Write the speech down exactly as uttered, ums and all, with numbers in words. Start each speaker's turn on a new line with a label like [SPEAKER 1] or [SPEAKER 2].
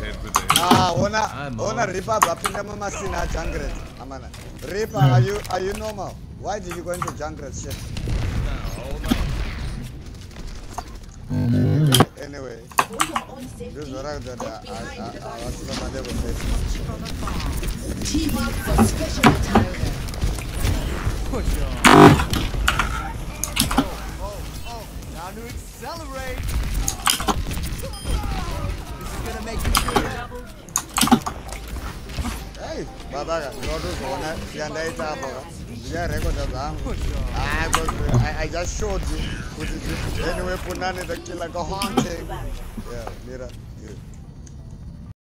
[SPEAKER 1] Ah, ona, ona Reaper, Bapinda Mama Sina Junglet. Amana. Reaper, are you are you normal? Why did you go into Junglet shit? Anyway, this is what I did. I was on my level.
[SPEAKER 2] Team up for special attack.
[SPEAKER 3] Push on. Oh, oh, oh. Now to accelerate. This is gonna make you feel double.
[SPEAKER 1] Hey, Baba, you do so na sianda ita ba. Yeah, record the song. I I I just showed you. Anyway, punani the killer go haunting. Yeah, mira.